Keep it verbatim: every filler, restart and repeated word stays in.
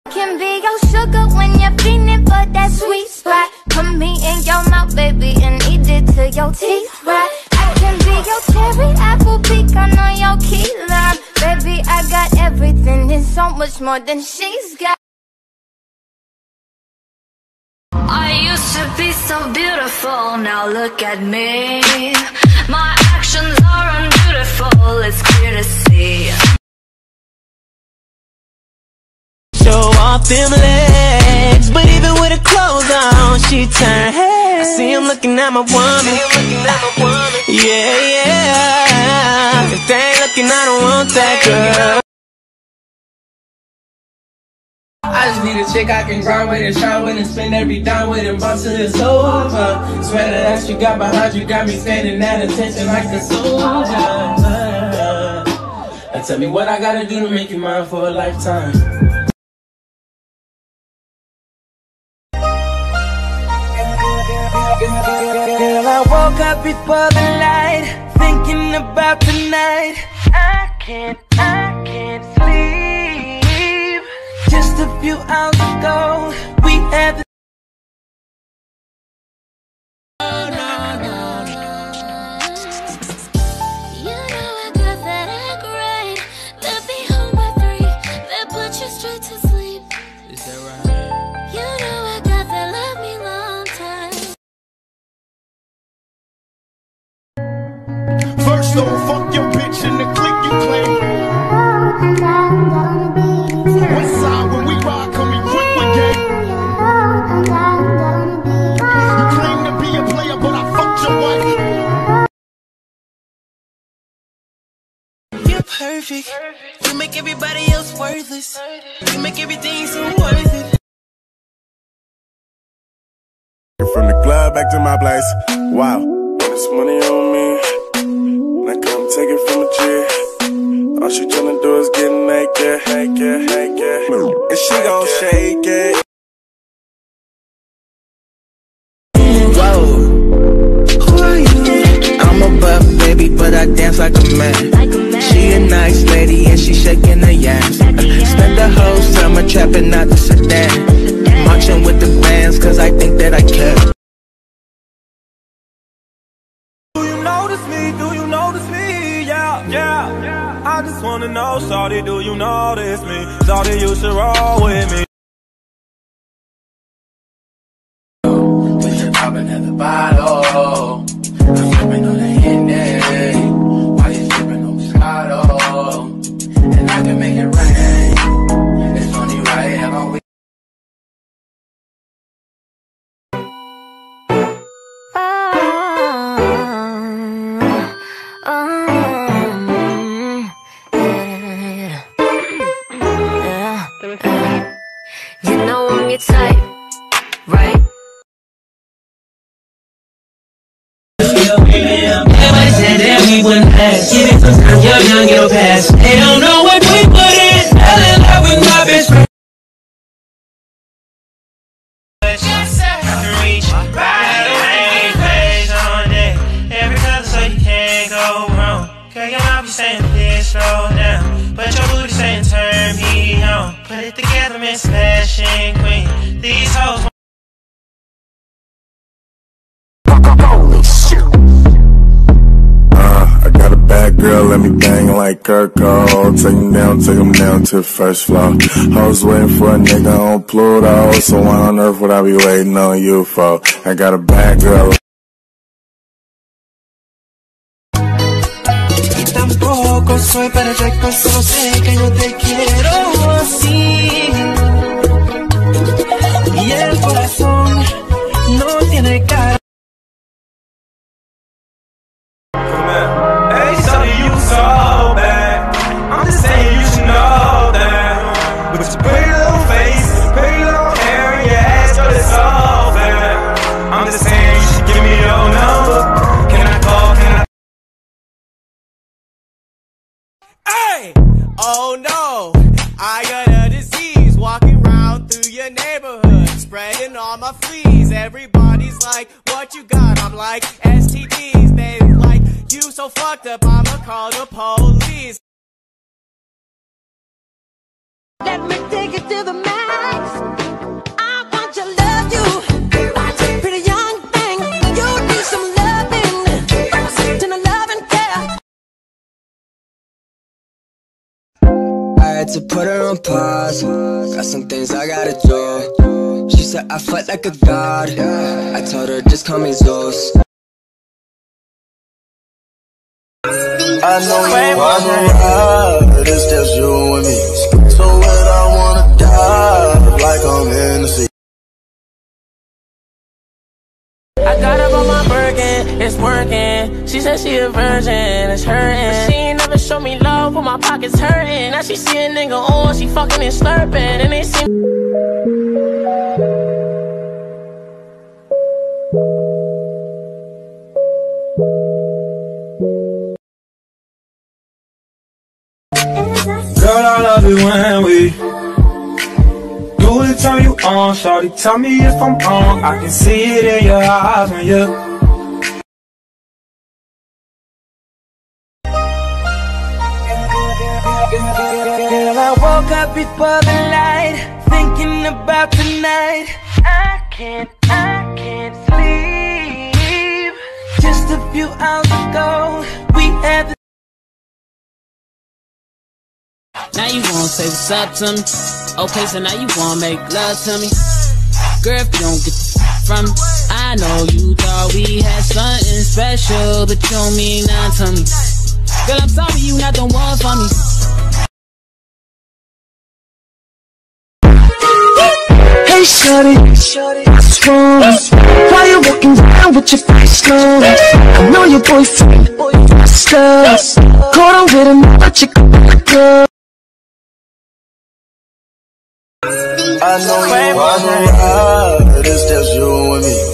Can be your sugar when you're feeling for that sweet spot. Put me in your mouth, baby, and eat it till your teeth rot. I can be your cherry, apple, pecan on your key lime. Baby, I got everything and so much more than she's got. I used to be so beautiful, now look at me. My actions are unbeautiful, it's clear to see. Show off them legs, but even with her clothes on, she turn head. I see him looking at my woman. Yeah, yeah. If they ain't looking, I don't want that girl. I just need a chick I can grind with and shine with and spend every dime with and bounce till it's over. Swear that ass you got behind you got me standing at attention like a soldier. Now tell me what I gotta do to make you mine for a lifetime. Girl, I woke up before the light, thinking about tonight. I can't, I can't sleep. Just a few hours ago, we had the So fuck your bitch and the click you claim. West side when we ride, come equipped with game. You claim to be a player, but I fucked your wife. You're perfect. You make everybody else worthless. You make everything so worth it. From the club back to my place. Wow, this money on me. Take it from a G. All she tryna do is get naked, naked, naked. And she gon' shake it. Whoa, who are you? I'm a buff baby, but I dance like a man. She a nice lady and she shaking her ass. Spent the whole summer trapping out the sedan, marching with the bands cause I think that I care. Do you notice me? Do you notice me? Yeah, I just wanna know, shawty, do you notice me? Shawty, you should roll with me. When you're popping at the bottle, I'm sipping on the Henny. While you sipping on Moscato, and I can make it rain. It's only right, I'm always. You know I'm your type, right? Everybody said that we wouldn't last. Give it some time, you're young, you'll pass. They don't know what we put in. Fell in love with my best friend. I can reach right away, face on it. Every color so you can't go wrong. Girl, your mouth be saying this, slow down, but your booty saying turn me on. Put it together, Miss Fashion Queen. These hoes. Uh, I got a bad girl, let me bang like Kirko. Take him down, take him down to the first floor. I was waiting for a nigga on Pluto, so why on earth would I be waiting on you for? I got a bad girl. Tampoco soy perfecto, solo sé que yo te quiero así. Y el corazón no tiene cara. Hey, shawty, you so bad. I'm just saying you should know that. With your pretty little face, pretty little hair, and your ass, girl, it's so bad. I'm just saying you should give me your number. Can I call? Can I? Hey! Oh no! I got a disease walking around through your neighborhood, spreading all my fleas. Everybody's like, what you got? I'm like, S T Ds. They like, you so fucked up, I'ma call the police. Let me take it to the max. to put her on pause. Got some things I gotta do. She said I fight like a god. I told her just call me Zeus. I know you wanna ride, it's just you and me. So what I wanna die, like I'm in the sea. I got up on my Birkin, it's working. She said she a virgin, it's hurting. But she ain't never show me love when my pockets hurting. Now she see a nigga on, she fucking and slurping. And they see Girl, I love it when we do it, turn you on. Shawty, tell me if I'm wrong. I can see it in your eyes when you. Girl, I woke up before the light, thinking about tonight. I can't, I can't sleep. Just a few hours ago, we had the now you wanna say what's up to me. Okay, so now you wanna make love to me. Girl, if you don't get the f from me, I know you thought we had something special, but you don't mean nothing to me. Girl, I'm sorry you not the one for me. Hey shorty, what's wrong? Why you walking around with your face gone? I know your boyfriend, stars. Caught on with another chick in the club. I know you wanna ride, it's just you and me.